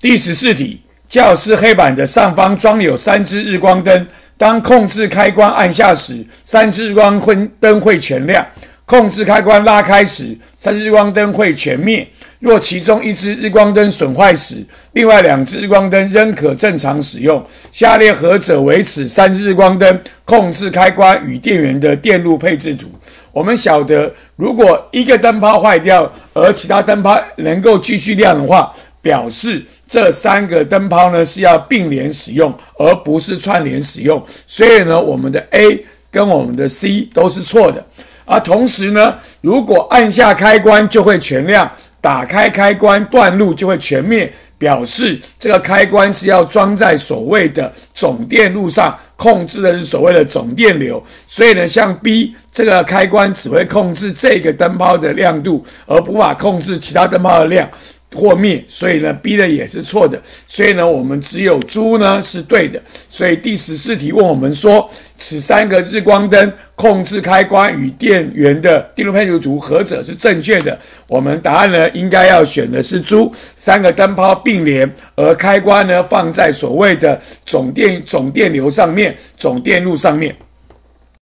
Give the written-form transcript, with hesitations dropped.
第14题，教室黑板的上方装有3支日光灯，当控制开关按下时，3支日光灯会全亮；控制开关拉开时，3支日光灯会全灭。若其中1支日光灯损坏时，另外2支日光灯仍可正常使用。下列何者为此3支日光灯控制开关与电源的电路配置图？我们晓得，如果一个灯泡坏掉，而其他灯泡能够继续亮的话，表示这3个灯泡呢是要并联使用，而不是串联使用。所以呢，我们的 A 跟我们的 C 都是错的。同时呢，如果按下开关就会全亮，打开开关断路就会全灭，表示这个开关是要装在所谓的总电路上，控制的是所谓的总电流。所以呢，像 B 这个开关只会控制这个灯泡的亮度，而无法控制其他灯泡的亮或灭，所以呢 B 的也是错的。所以呢，我们只有猪呢是对的。所以第14题问我们说，此3个日光灯控制开关与电源的电路配置图何者是正确的？我们答案呢应该要选的是猪，3个灯泡并联，而开关呢放在所谓的总电流上面，总电路上面。